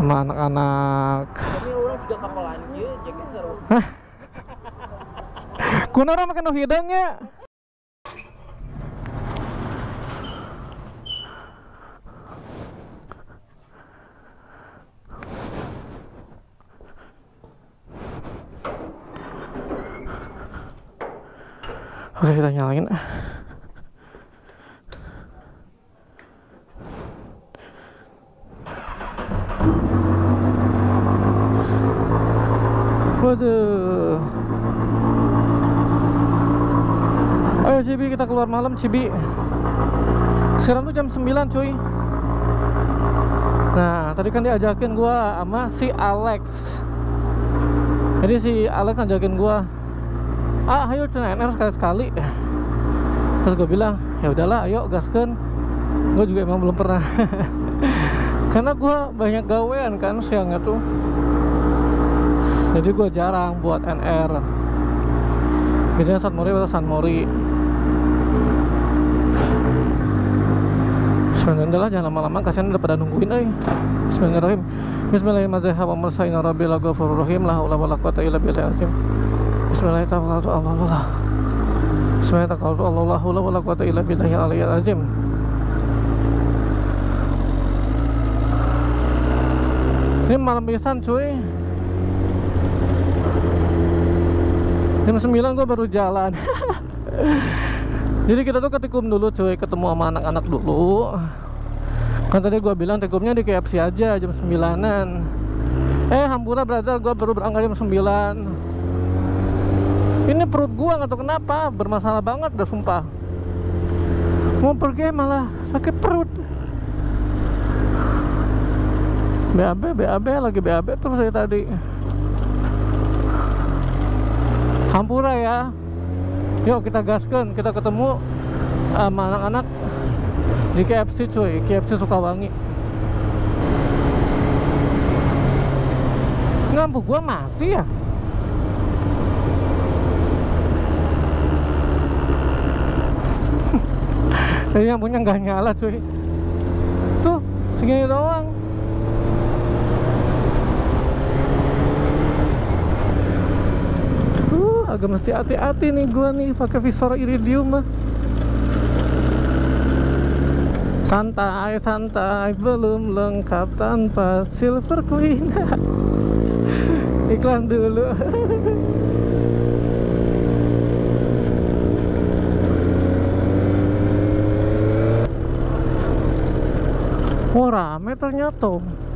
sama anak-anak. Tapi orang juga kapalan kieu jaket seru. Hah? Kunaon orang makan hidungnya? Oke, kita nyalain. Waduh. Ayo Cibi, kita keluar malam Cibi. Sekarang tuh jam 9 cuy. Nah, tadi kan diajakin gua sama si Alex. Jadi si Alex ngajakin gua, ayo CNR sekali-sekali. Terus gue bilang, ya udahlah, ayo gaskeun. Gue juga emang belum pernah. Karena gue banyak gawean kan siangnya tuh. Jadi gue jarang buat NR. Biasanya San Mori atau San Mori. Bismillahirrahmanirrahim, jangan lama-lama, kasihan udah pada nungguin euy. Bismillahirrahmanirrahim. Bismillahirrahmanirrahim. La haula wala quwata illa billahil azim. Bismillahirrahmanirrahim. Bismillahirrahmanirrahim. La haula wala quwata illa billahil aliyyil azim. Ini malam pisan cuy. Jam 9 gue baru jalan. Jadi kita tuh ketikum dulu cuy, ketemu sama anak-anak dulu. Kan tadi gue bilang tikumnya di KFC aja jam 9-an. Hampura brother, gue baru berangkat jam 9. Ini perut gue gak tau kenapa bermasalah banget udah sumpah. Mau pergi malah sakit perut. BAB lagi BAB terus saya tadi. Hampura ya. Yuk kita gaskan, kita ketemu sama anak-anak di KFC cuy, KFC Sukawangi. Lampu gua mati ya. Jadi lampunya nggak nyala cuy. Tuh segini doang. Agak mesti hati-hati nih gua nih pakai visor iridium mah. Santai santai, belum lengkap tanpa silver queen. Iklan dulu. Wah, rame ternyata.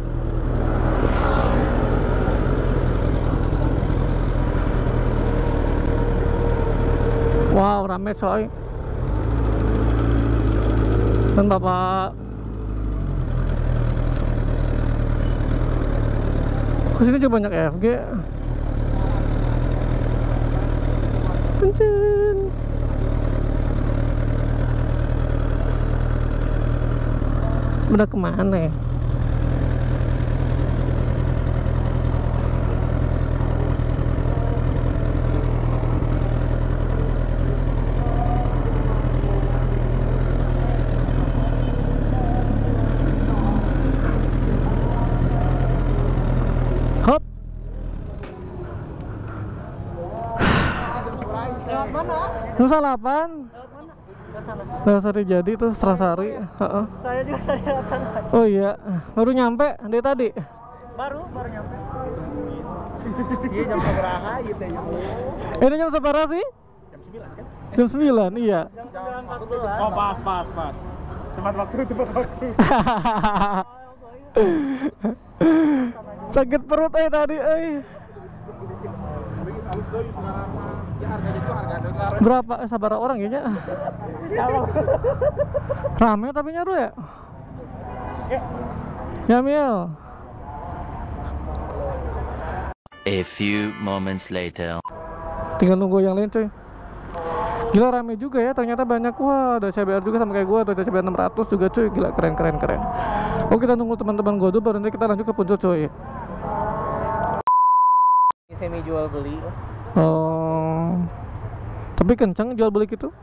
Wow, rame coy. Dan bapak kesini juga banyak FG. Pencen. Udah kemana ya? Hop. Lewat mana? Nusa 8. Lewat Sari Jadi tuh Serasari. Saya juga tadi lewat sana. Oh iya, baru nyampe dari tadi. Baru nyampe. Iya jam berapa gitu ya? Ini jam seberapa sih? Jam 9 kan? Jam 9, iya. Jam 9.14. Oh pas. Tepat waktu. Sakit perut tadi Berapa? Sabar orang ya? Rame tapi nyaru ya? Ya Mil. A few moments later. Tinggal nunggu yang lain cuy. Gila rame juga ya, ternyata banyak. Wah, ada CBR juga sama kayak gua, ada CBR 600 juga cuy. Gila keren. Oh, kita nunggu teman-teman gua dulu baru nanti kita lanjut ke puncak cuy. Semi jual beli. Oh. Tapi kencang jual beli gitu?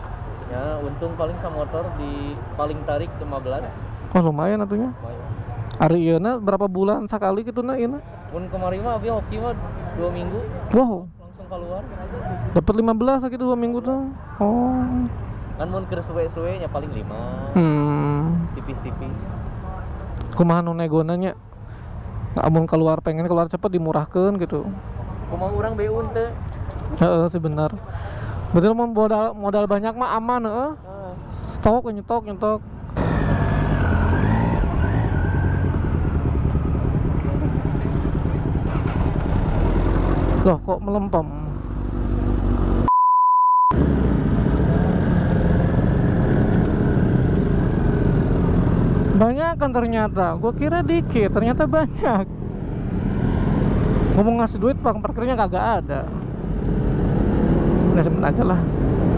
Ya, untung paling sama motor di paling tarik 15. Oh, lumayan atunya. Lumayan. Hari ieu berapa bulan sekali gitu na ieu. Mun kemarin mah abi hoki mah 2 minggu Wow, langsung keluar. dapat 15 gitu 2 minggu tuh. Oh. Kan mun keur suwe-suwe nya paling 5. Tipis-tipis. Kumaha nu negona nya? Amun pengen keluar cepet dimurahkeun gitu. Kumaha urang beun teh. Heeh sih benar. Betul mau modal banyak mah aman heeh. Stok nyetok. Loh kok melempem? Banyak kan ternyata. Gue kira dikit, ternyata banyak. Ngomong ngasih duit parkirnya kagak ada. Nah sebentar aja lah.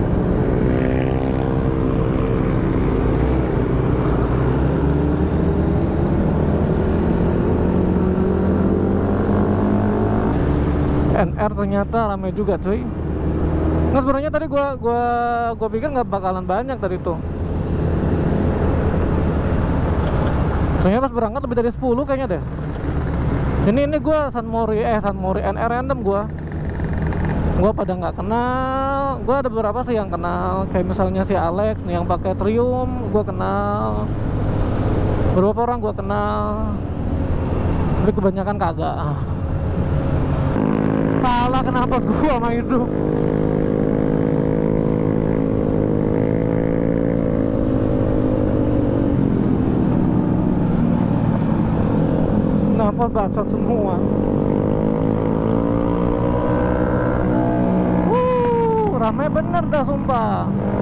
NR ternyata ramai juga cuy. Nah sebenarnya tadi gua pikir nggak bakalan banyak tadi tuh. Ternyata pas berangkat lebih dari 10 kayaknya deh. Ini gua San Mori NR random gua pada nggak kenal. Gua ada beberapa sih yang kenal, kayak misalnya si Alex nih yang pakai Triumph gua kenal. Beberapa orang gua kenal, tapi kebanyakan kagak. Salah kenapa gua sama itu? Kenapa bacot semua? Ramai bener dah sumpah.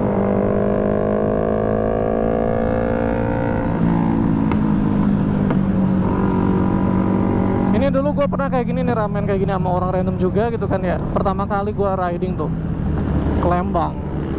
Ini dulu gue pernah kayak gini nih, ramen kayak gini sama orang random juga gitu kan ya. Pertama kali gue riding tuh ke Lembang.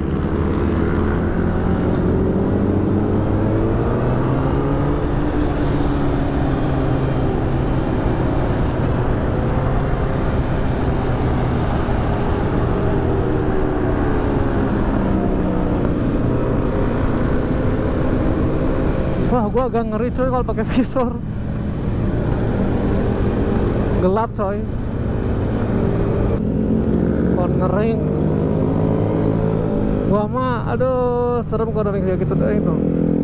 Wah, gue agak ngeri coy kalau pakai visor. Gelap coy. Cornering. Gua mah aduh serem cornering kayak gitu tuh itu.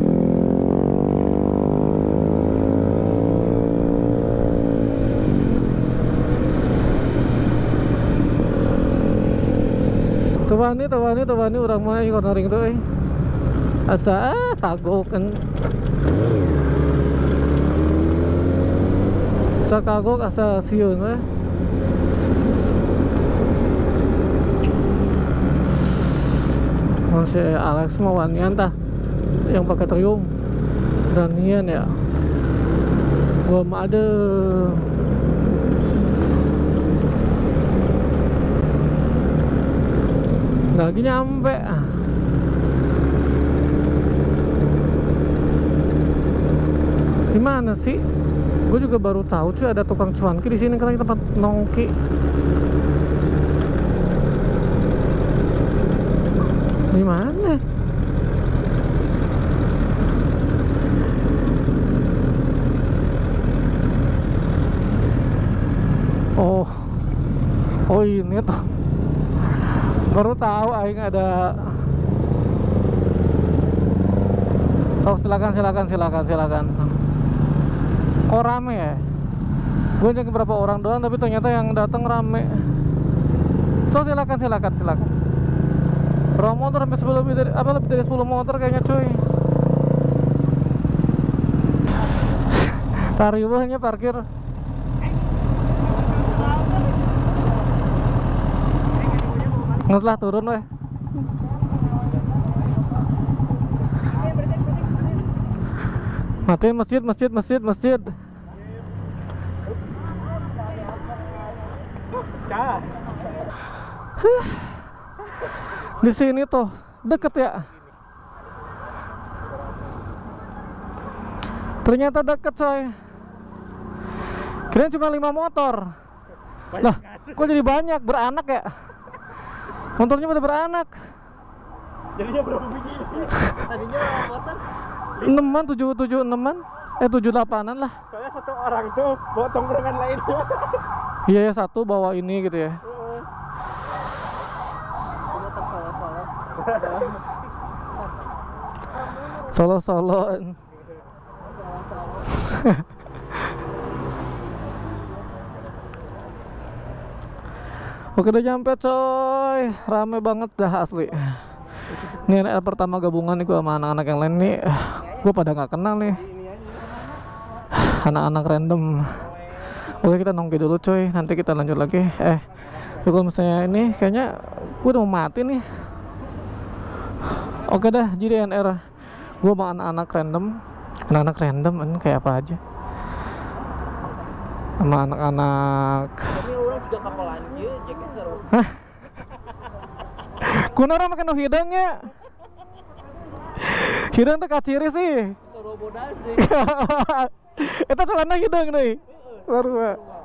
Tawani orang mah cornering tuh asa kagok kan. Asa kagok asa sieun we. Masih Alex mah wanian tah yang pakai Triumph dan nian ya. Gua mah ada lagi nyampe. Gimana sih? Gue juga baru tahu cuy ada tukang cuanki di sini karena tempat nongki. Di mana? Oh ini tuh. Baru tahu aing ada. So silakan. Kok rame ya? Gue nyari beberapa orang doang tapi ternyata yang datang rame. So silakan. Berapa motor sampai lebih dari 10 motor kayaknya cuy. Tariwahnya parkir. Nggak lah turun weh. Matiin masjid. Di sini tuh deket ya. Ternyata deket coy. Kirain cuma 5 motor. Lah, kok jadi banyak beranak ya? Motornya pada beranak. Jadinya berapa biji? Tadinya motor 6-an, 7-6-an. 78-an lah. Soalnya satu orang tuh bawa tongkrongan lain. Iya ya, satu bawa ini gitu ya. Solo-soloan. Oke, udah nyampe coy. Rame banget dah asli. Ini NR pertama gabungan nih gue sama anak-anak yang lain nih. Gue pada nggak kenal nih. Anak-anak random. Oke, kita nongki dulu coy. Nanti kita lanjut lagi. Kalau misalnya ini kayaknya gue udah mau mati nih. Oke dah, jadi NR gue sama anak-anak random. Anak-anak random ini kayak apa aja. Sama anak-anak. Ini orang juga kapal anjir, jaket seru. Kuna orang makan hidangnya. Hidang tuh kaciri sih. Seru bodas deh. Itu celana hidang nih. Baru